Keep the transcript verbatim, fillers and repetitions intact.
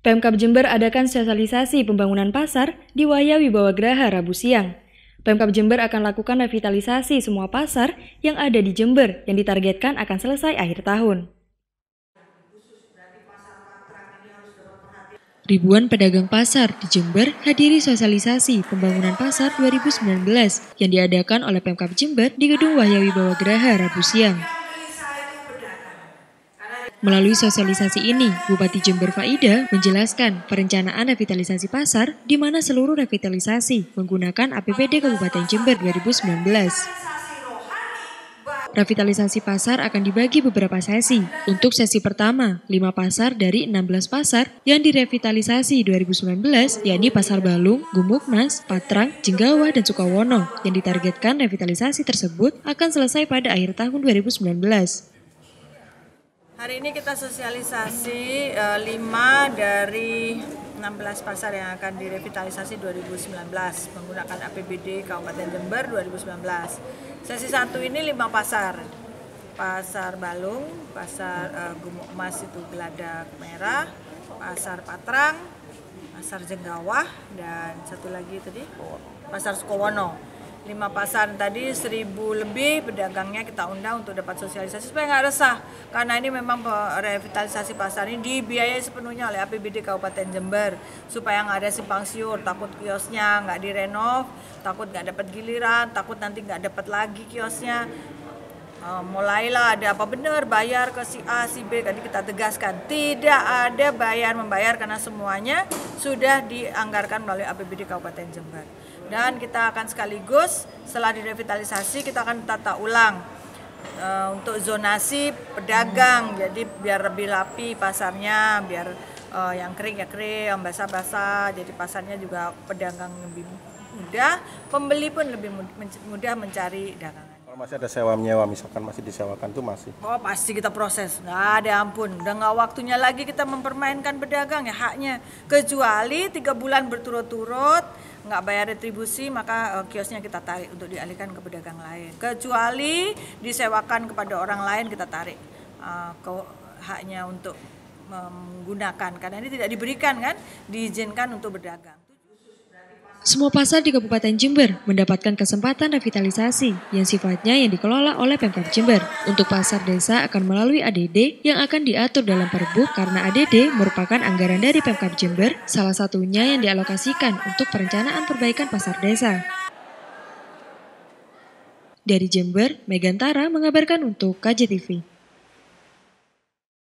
Pemkab Jember adakan sosialisasi pembangunan pasar di Wahya Wibawa Graha Rabu siang. Pemkab Jember akan lakukan revitalisasi semua pasar yang ada di Jember yang ditargetkan akan selesai akhir tahun. Ribuan pedagang pasar di Jember hadiri sosialisasi pembangunan pasar dua ribu sembilan belas yang diadakan oleh Pemkab Jember di Gedung Wahya Wibawa Graha Rabu siang. Melalui sosialisasi ini, Bupati Jember Faida menjelaskan perencanaan revitalisasi pasar di mana seluruh revitalisasi menggunakan A P B D Kabupaten Jember dua ribu sembilan belas. Revitalisasi pasar akan dibagi beberapa sesi. Untuk sesi pertama, lima pasar dari enam belas pasar yang direvitalisasi dua ribu sembilan belas, yakni Pasar Balung, Gumuknas, Patrang, Jenggawa, dan Sukawono, yang ditargetkan revitalisasi tersebut akan selesai pada akhir tahun dua ribu sembilan belas. Hari ini kita sosialisasi uh, lima dari enam belas pasar yang akan direvitalisasi dua ribu sembilan belas menggunakan A P B D Kabupaten Jember dua ribu sembilan belas. Sesi satu ini lima pasar. Pasar Balung, Pasar uh, Gumukmas itu Geladak Merah, Pasar Patrang, Pasar Jenggawa, dan satu lagi tadi Pasar Sukawono. Lima pasar tadi seribu lebih pedagangnya kita undang untuk dapat sosialisasi supaya nggak resah, karena ini memang revitalisasi pasar ini dibiayai sepenuhnya oleh A P B D Kabupaten Jember supaya nggak ada simpang siur, takut kiosnya nggak direnov, takut nggak dapat giliran, takut nanti nggak dapat lagi kiosnya. Uh, mulailah ada apa benar bayar ke si A, si B, tadi kita tegaskan tidak ada bayar membayar karena semuanya sudah dianggarkan melalui A P B D Kabupaten Jember. Dan kita akan sekaligus setelah direvitalisasi kita akan tata ulang uh, untuk zonasi pedagang, jadi biar lebih rapi pasarnya, biar uh, yang kering ya kering, yang basah-basah, jadi pasarnya juga pedagang lebih mudah, pembeli pun lebih mudah mencari dagangan. Kalau masih ada sewa menyewa, misalkan masih disewakan tuh masih? Oh pasti kita proses, nggak ada ampun, udah nggak waktunya lagi kita mempermainkan pedagang ya haknya. Kecuali tiga bulan berturut-turut nggak bayar retribusi, maka uh, kiosnya kita tarik untuk dialihkan ke pedagang lain. Kecuali disewakan kepada orang lain kita tarik uh, ke haknya untuk menggunakan, karena ini tidak diberikan kan, diizinkan untuk berdagang. Semua pasar di Kabupaten Jember mendapatkan kesempatan revitalisasi yang sifatnya yang dikelola oleh Pemkab Jember. Untuk pasar desa akan melalui A D D yang akan diatur dalam Perbup karena A D D merupakan anggaran dari Pemkab Jember, salah satunya yang dialokasikan untuk perencanaan perbaikan pasar desa. Dari Jember, Megantara mengabarkan untuk K J T V.